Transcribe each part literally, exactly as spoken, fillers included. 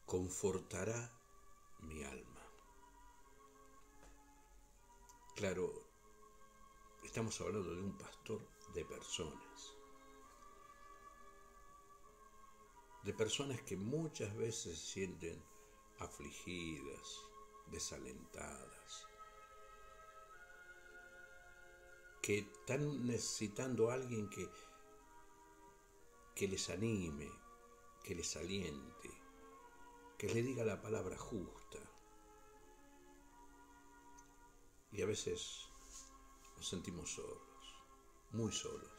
confortará mi alma. Claro, estamos hablando de un pastor de personas, de personas que muchas veces se sienten afligidas, desalentadas, que están necesitando a alguien que, que les anime, que les aliente, que les diga la palabra justa. Y a veces nos sentimos solos, muy solos.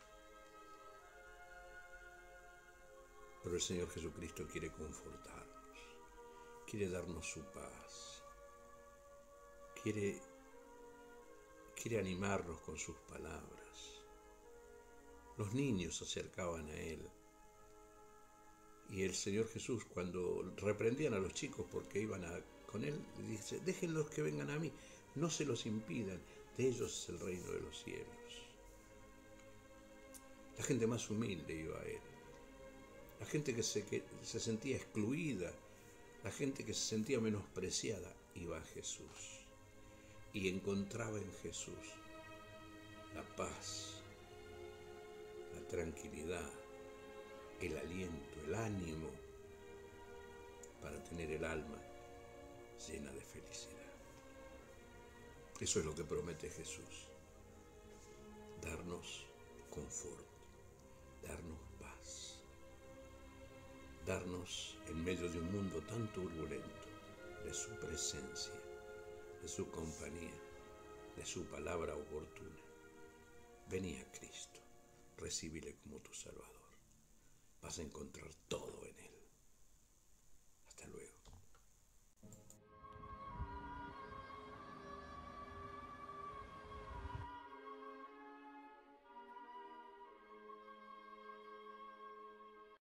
Pero el Señor Jesucristo quiere confortarnos, quiere darnos su paz, quiere, quiere animarnos con sus palabras. Los niños se acercaban a Él y el Señor Jesús, cuando reprendían a los chicos porque iban a, con Él, dice: déjenlos que vengan a mí, no se los impidan, de ellos es el reino de los cielos. La gente más humilde iba a Él, la gente que se, que se sentía excluida, la gente que se sentía menospreciada, iba a Jesús y encontraba en Jesús la paz, la tranquilidad, el aliento, el ánimo para tener el alma llena de felicidad. Eso es lo que promete Jesús: darnos confort, darnos paz, darnos en medio de un mundo tan turbulento de su presencia, de su compañía, de su palabra oportuna. Vení a Cristo, recíbile como tu Salvador. Vas a encontrar todo en Él.